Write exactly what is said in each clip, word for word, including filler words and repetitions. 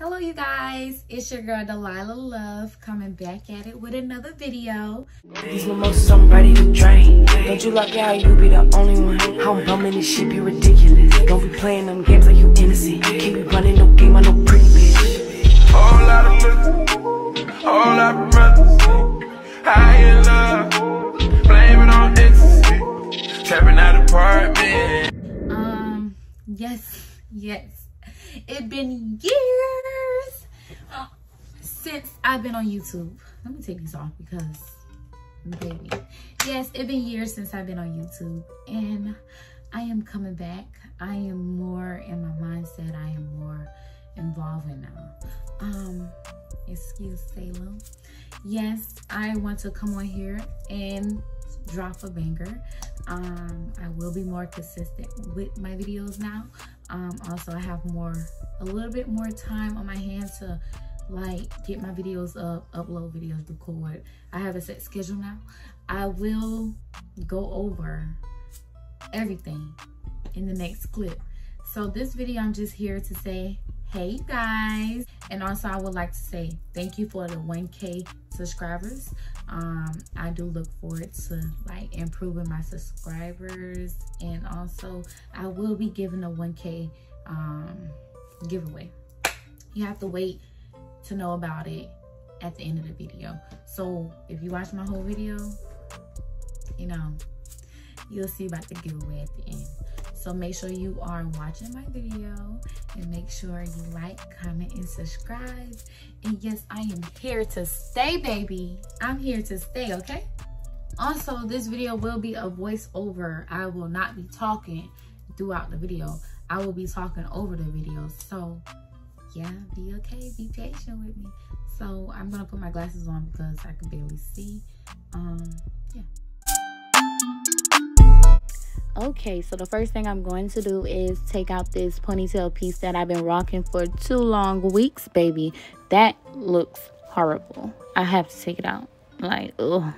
Hello you guys, it's your girl Delilah Love coming back at it with another video. These mimosas I'm ready to drain. Don't you like how you be the only one? How I'm bumming this shit be ridiculous. Don't be playing them games like you innocent. Keep me running no game, I no pretty bitch. Whole lot of look, whole lot of brothers. High in love, blaming on ecstasy. Tapping out apartment. Um, yes, yes. It's been years uh, since I've been on YouTube. Let me take these off because, baby. Yes, it's been years since I've been on YouTube. And I am coming back. I am more in my mindset. I am more involved in now. Um, excuse Salem. Yes, I want to come on here and drop a banger. um I will be more consistent with my videos now. Um also I have more a little bit more time on my hands to like get my videos up, upload videos, record. I have a set schedule now. I will go over everything in the next clip. So this video, I'm just here to say hey guys, and also I would like to say thank you for the one K subscribers. um I do look forward to like improving my subscribers, and also I will be giving a one K um giveaway. You have to wait to know about it at the end of the video. So if you watch my whole video, you know, you'll see about the giveaway at the end. So make sure you are watching my video and make sure you like, comment, and subscribe. And yes, I am here to stay, baby. I'm here to stay, okay? Also, this video will be a voiceover. I will not be talking throughout the video. I will be talking over the video. So yeah, be okay, be patient with me. So I'm gonna put my glasses on because I can barely see. Um, yeah. Okay, so the first thing I'm going to do is take out this ponytail piece that I've been rocking for two long weeks, baby. That looks horrible. I have to take it out. Like, ugh.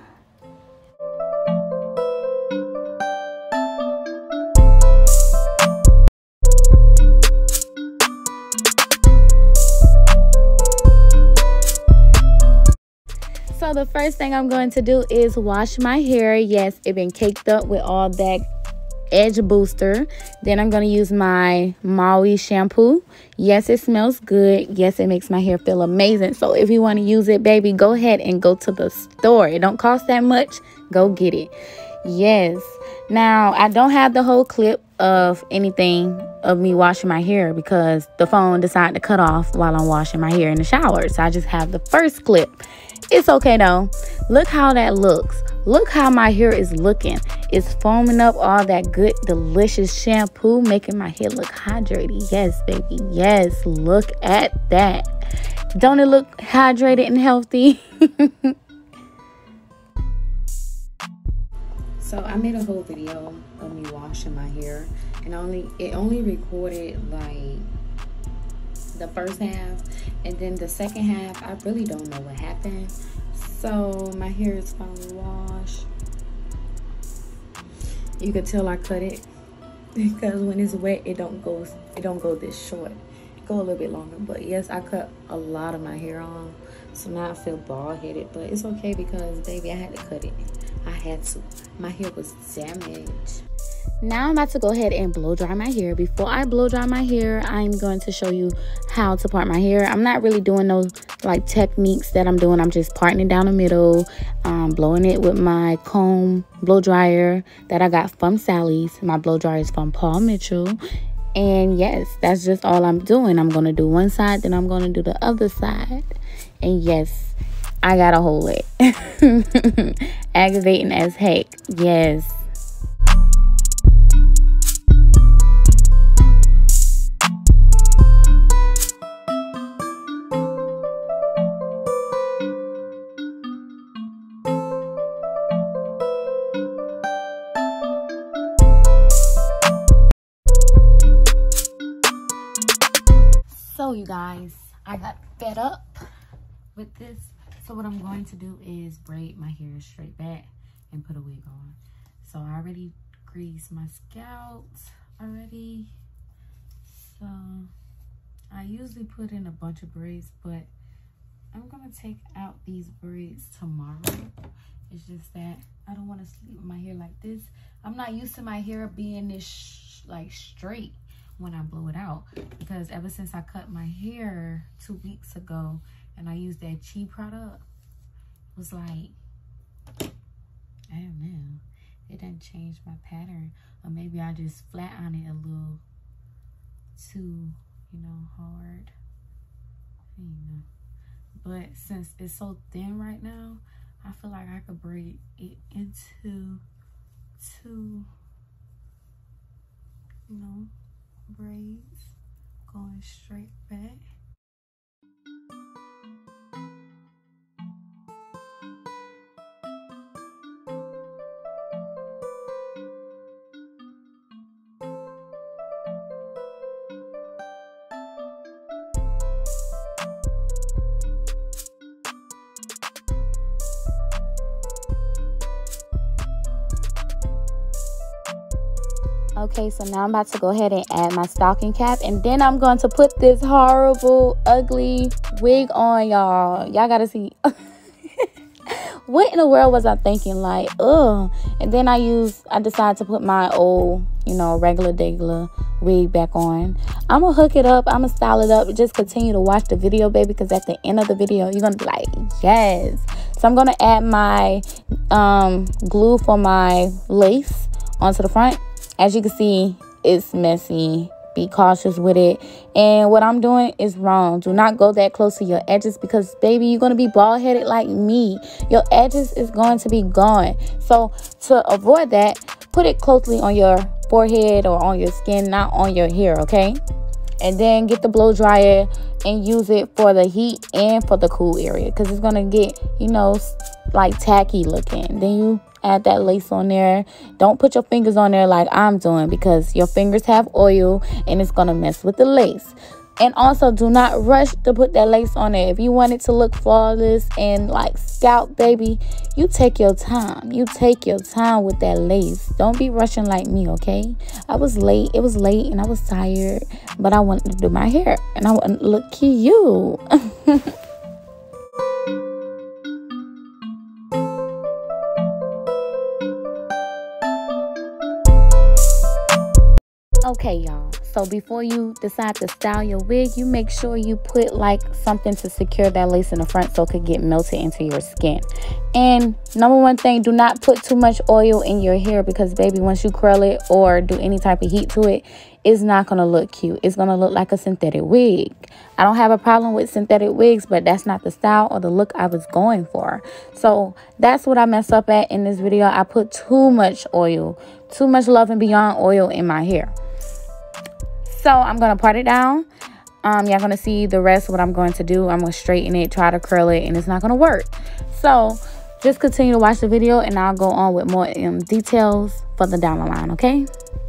So the first thing I'm going to do is wash my hair. Yes, it been caked up with all that edge booster. Then I'm going to use my Maui shampoo. Yes, it smells good. Yes, it makes my hair feel amazing. So if you want to use it, baby, go ahead and go to the store. It don't cost that much. Go get it. Yes. Now, I don't have the whole clip of anything of me washing my hair because the phone decided to cut off while I'm washing my hair in the shower. So I just have the first clip. It's okay though. Look how that looks. Look how my hair is looking. It's foaming up all that good, delicious shampoo, making my hair look hydrated. Yes, baby. Yes, look at that. Don't it look hydrated and healthy? So I made a whole video of me washing my hair, and only it only recorded like the first half, and then the second half I really don't know what happened. So my hair is finally washed. You could tell I cut it because when it's wet it don't go it don't go this short. It go a little bit longer. But yes, I cut a lot of my hair off, so now I feel bald headed, but it's okay because baby, I had to cut it. I had to. My hair was damaged. Now I'm about to go ahead and blow dry my hair. Before I blow dry my hair, I'm going to show you how to part my hair. I'm not really doing those like techniques that I'm doing. I'm just parting it down the middle, um, blowing it with my comb blow dryer that I got from Sally's. My blow dryer is from Paul Mitchell. And yes, that's just all I'm doing. I'm going to do one side, then I'm going to do the other side. And yes, I got to hold it. Aggravating as heck. Yes. So you guys, I got fed up with this. So what I'm going to do is braid my hair straight back and put a wig on. So I already greased my scalp already. So I usually put in a bunch of braids, but I'm gonna take out these braids tomorrow. It's just that I don't want to sleep with my hair like this. I'm not used to my hair being this sh like straight when I blow it out, because ever since I cut my hair two weeks ago and I used that Chi product, it was like, I don't know, it didn't change my pattern, or maybe I just flat on it a little too, you know, hard. You know. But since it's so thin right now, I feel like I could braid it into two, you know, braids going straight back. Okay, so now I'm about to go ahead and add my stocking cap, and then I'm going to put this horrible, ugly wig on, y'all. Y'all gotta see. What in the world was I thinking? Like, ugh. And then I use, I decided to put my old, you know, regular degular wig back on. I'm gonna hook it up. I'm gonna style it up. Just continue to watch the video, baby, because at the end of the video, you're gonna be like, yes. So I'm gonna add my um, glue for my lace onto the front. As you can see, it's messy. Be cautious with it. And what I'm doing is wrong. Do not go that close to your edges, because, baby, you're going to be bald-headed like me. Your edges is going to be gone. So to avoid that, put it closely on your forehead or on your skin, not on your hair, okay? And then get the blow dryer and use it for the heat and for the cool area, because it's going to get, you know, like tacky looking. Then you add that lace on there. Don't put your fingers on there like I'm doing, because your fingers have oil and it's gonna mess with the lace. And also, do not rush to put that lace on there. If you want it to look flawless and like scalp, baby, you take your time. You take your time with that lace. Don't be rushing like me, okay? I was late. It was late and I was tired, but I wanted to do my hair and I wanted to look cute. Okay, y'all, so before you decide to style your wig, you make sure you put like something to secure that lace in the front so it could get melted into your skin. And number one thing, do not put too much oil in your hair, because, baby, once you curl it or do any type of heat to it, it's not going to look cute. It's going to look like a synthetic wig. I don't have a problem with synthetic wigs, but that's not the style or the look I was going for. So that's what I messed up at in this video. I put too much oil, too much Love and Beyond oil in my hair. So I'm going to part it down. Um, y'all going to see the rest of what I'm going to do. I'm going to straighten it, try to curl it, and it's not going to work. So just continue to watch the video, and I'll go on with more um, details further down the line, okay?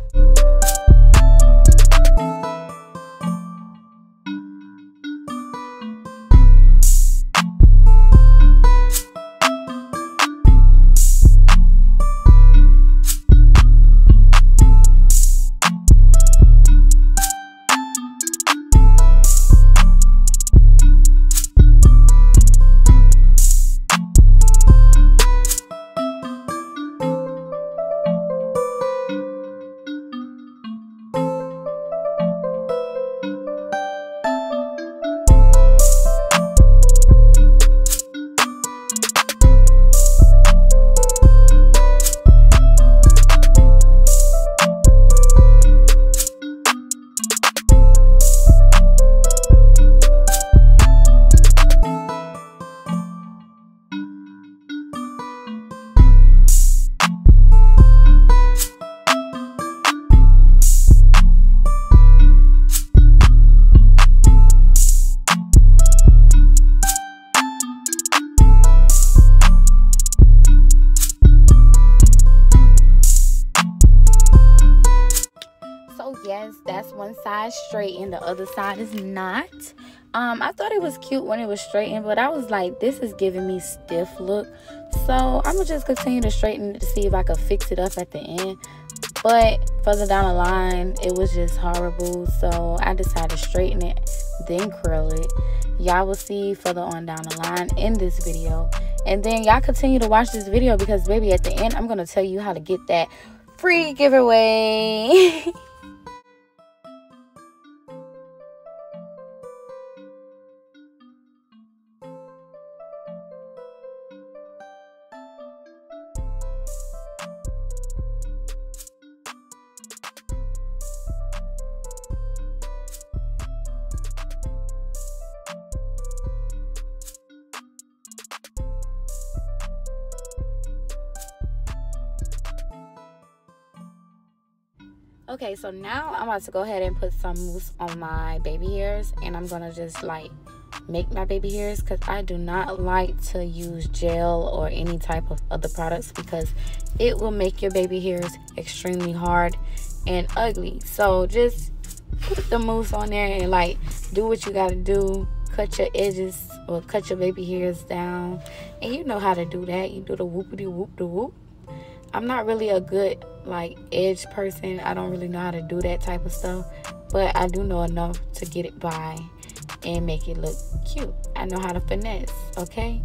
Yes, that's one side straight and the other side is not. um I thought it was cute when it was straightened, but I was like, this is giving me stiff look. So I'm gonna just continue to straighten it to see if I could fix it up at the end. But further down the line, it was just horrible, so I decided to straighten it then curl it. Y'all will see further on down the line in this video. And then y'all continue to watch this video because, baby, at the end, I'm going to tell you how to get that free giveaway. Okay, so now I'm about to go ahead and put some mousse on my baby hairs, and I'm gonna just like make my baby hairs because I do not like to use gel or any type of other products because it will make your baby hairs extremely hard and ugly. So just put the mousse on there and like do what you gotta do. Cut your edges or cut your baby hairs down, and you know how to do that. You do the whoopity whoop the whoop. I'm not really a good like edge person. I don't really know how to do that type of stuff, but I do know enough to get it by and make it look cute. I know how to finesse, okay?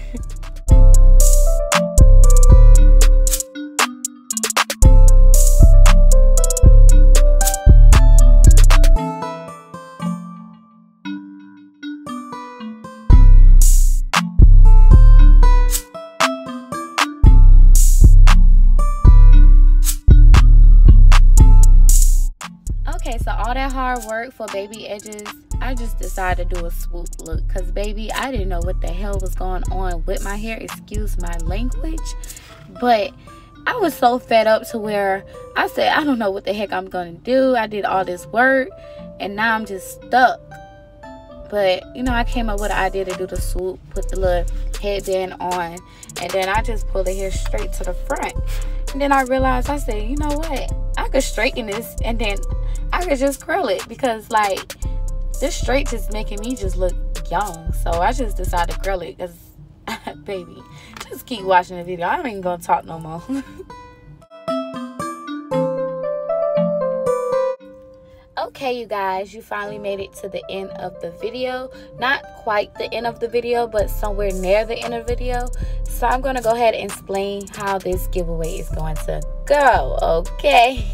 Okay, so all that hard work for baby edges, I just decided to do a swoop look because, baby, I didn't know what the hell was going on with my hair. Excuse my language, but I was so fed up to where I said, I don't know what the heck I'm gonna do. I did all this work and now I'm just stuck. But, you know, I came up with an idea to do the swoop, put the little headband on, and then I just pull the hair straight to the front. And then I realized, I said, you know what? I could straighten this and then I could just curl it because, like, this straight just making me just look young. So I just decided to curl it because, baby, just keep watching the video. I ain't even gonna talk no more. Okay, you guys, you finally made it to the end of the video. Not quite the end of the video, but somewhere near the end of the video. So I'm going to go ahead and explain how this giveaway is going to go, okay?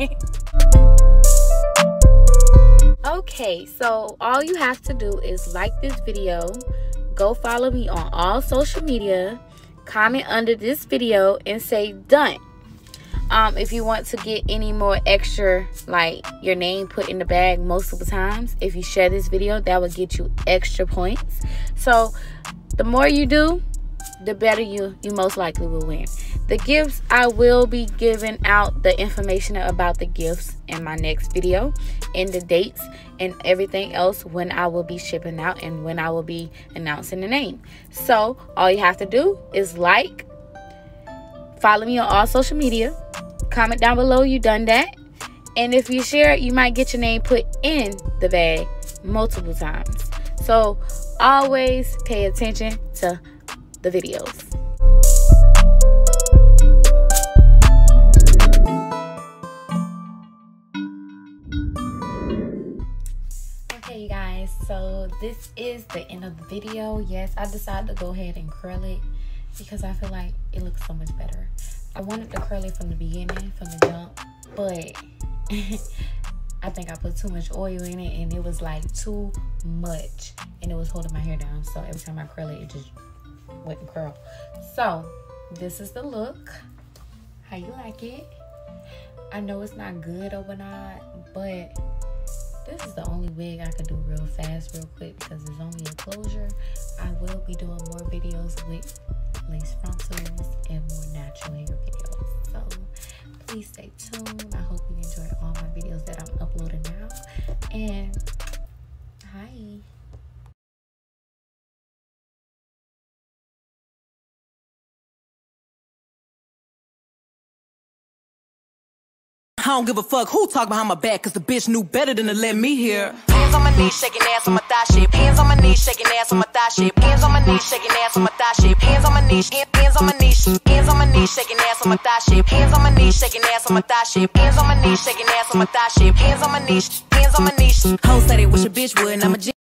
Okay, so all you have to do is like this video, go follow me on all social media, comment under this video, and say done. Um, if you want to get any more extra, like your name put in the bag multiple times, if you share this video, that will get you extra points. So the more you do, the better you you most likely will win. The gifts, I will be giving out the information about the gifts in my next video, and the dates and everything else when I will be shipping out and when I will be announcing the name. So all you have to do is like, follow me on all social media, comment down below you done that, and if you share it, you might get your name put in the bag multiple times. So always pay attention to the videos. Okay, you guys, so this is the end of the video. Yes, I decided to go ahead and curl it because I feel like it looks so much better. I wanted to curl it from the beginning, from the jump, but I think I put too much oil in it and it was like too much and it was holding my hair down. So every time I curl it, it just wouldn't curl. So this is the look. How you like it? I know it's not good overnight, but this is the only wig I could do real fast, real quick because it's only a closure. I will be doing more videos with lace frontals and more natural hair videos. So please stay tuned. I hope you enjoy all my videos that I'm uploading now. And hi. I don't give a fuck who talk behind my back, cause the bitch knew better than to let me hear. Hands on my knees, shaking ass on my thigh shape. Hands on my knees, shaking ass on my thigh shape. Hands on my knees, shaking ass on my thigh shape. Hands on my knees, hands on my knees, hands on my knees, shaking ass on my thigh shape. Hands on my knees, shaking ass on my thigh shape. Hands on my knees, shaking ass on my thigh shape. Hands on my knees, hands on my knees. Hoes say they wish a bitch would, and I'm a